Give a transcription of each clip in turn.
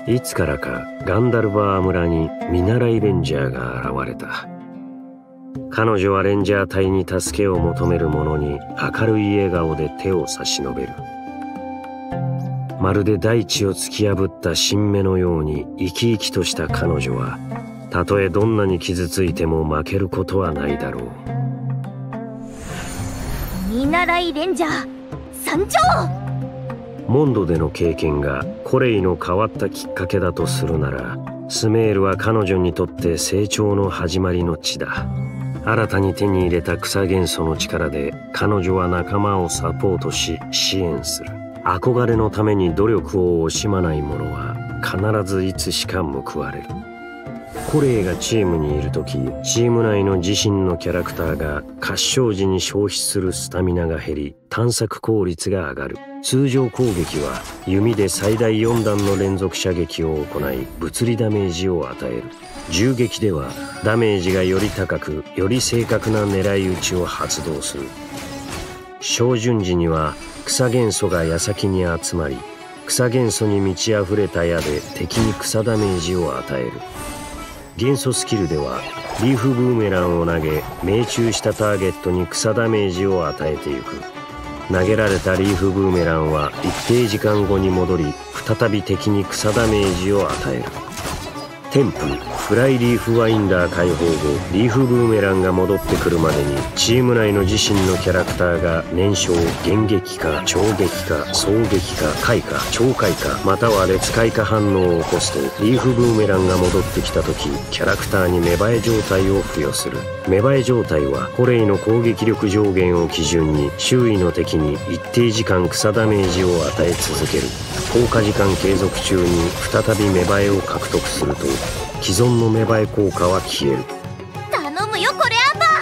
いつからかガンダルバー村に見習いレンジャーが現れた。彼女はレンジャー隊に助けを求める者に明るい笑顔で手を差し伸べる。まるで大地を突き破った新芽のように生き生きとした彼女は、たとえどんなに傷ついても負けることはないだろう。 見習いレンジャー参上。 モンドでの経験がコレイの変わったきっかけだとするなら、スメールは彼女にとって成長の始まりの地だ。新たに手に入れた草元素の力で彼女は仲間をサポートし支援する。憧れのために努力を惜しまない者は必ずいつしか報われる。コレイがチームにいる時、チーム内の自身のキャラクターが合唱時に消費するスタミナが減り、探索効率が上がる。通常攻撃は弓で最大4弾の連続射撃を行い物理ダメージを与える。銃撃ではダメージがより高く、より正確な狙い撃ちを発動する。照準時には草元素が矢先に集まり、草元素に満ち溢れた矢で敵に草ダメージを与える。元素スキルではリーフブーメランを投げ、命中したターゲットに草ダメージを与えていく。投げられたリーフブーメランは一定時間後に戻り、再び敵に草ダメージを与える。テンプフライリーフワインダー解放後、リーフブーメランが戻ってくるまでにチーム内の自身のキャラクターが燃焼、幻撃化、超撃化、双撃化、開花、超開花または列開花反応を起こすと、リーフブーメランが戻ってきた時、キャラクターに芽生え状態を付与する。芽生え状態はコレイの攻撃力上限を基準に周囲の敵に一定時間草ダメージを与え続ける。効果時間継続中に再び芽生えを獲得すると、既存の芽生え効果は消える。 頼むよコレアンバ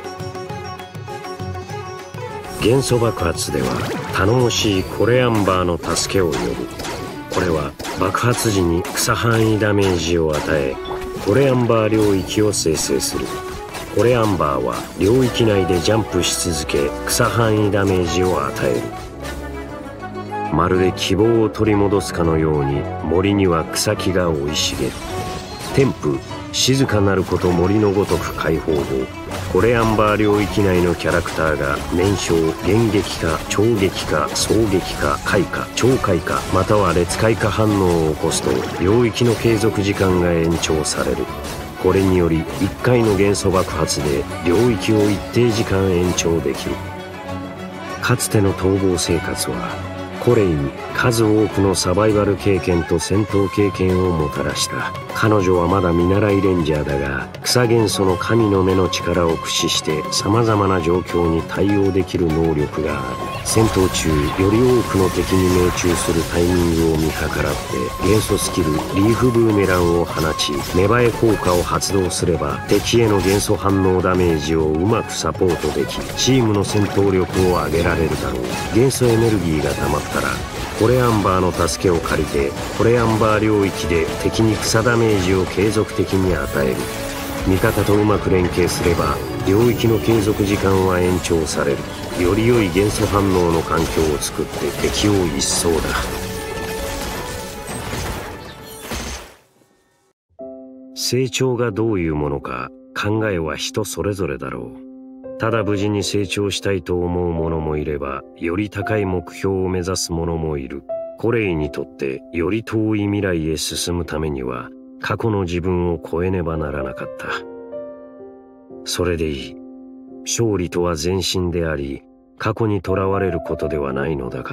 ー。元素爆発では頼もしいコレアンバーの助けを呼ぶ。これは爆発時に草範囲ダメージを与え、コレアンバー領域を生成する。コレアンバーは領域内でジャンプし続け、草範囲ダメージを与える。まるで希望を取り戻すかのように森には草木が生い茂る。天風静かなること森のごとく解放後、コレアンバー領域内のキャラクターが燃焼、幻撃化、超撃化、双撃化、開花、超開花または列開花反応を起こすと、領域の継続時間が延長される。これにより1回の元素爆発で領域を一定時間延長できる。かつての逃亡生活はコレイに数多くのサバイバル経験と戦闘経験をもたらした。彼女はまだ見習いレンジャーだが、草元素の神の目の力を駆使して様々な状況に対応できる能力がある。戦闘中より多くの敵に命中するタイミングを見計らって元素スキルリーフブーメランを放ち、芽生え効果を発動すれば敵への元素反応ダメージをうまくサポートでき、チームの戦闘力を上げられるだろう。元素エネルギーが溜まったらコレアンバーの助けを借りて、コレアンバー領域で敵に草ダメージを継続的に与える。味方とうまく連携すれば領域の継続時間は延長される。より良い元素反応の環境を作って敵を一掃だ。成長がどういうものか考えは人それぞれだろう。ただ無事に成長したいと思う者もいれば、より高い目標を目指す者もいる。コレイにとってより遠い未来へ進むためには、過去の自分を超えねばならなかった。それでいい。勝利とは前進であり、過去にとらわれることではないのだから。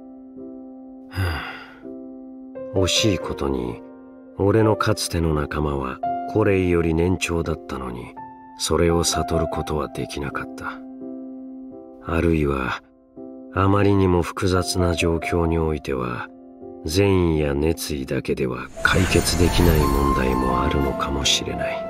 惜しいことに、俺のかつての仲間はコレイより年長だったのに、それを悟ることはできなかった。あるいは、あまりにも複雑な状況においては、善意や熱意だけでは解決できない問題もあるのかもしれない。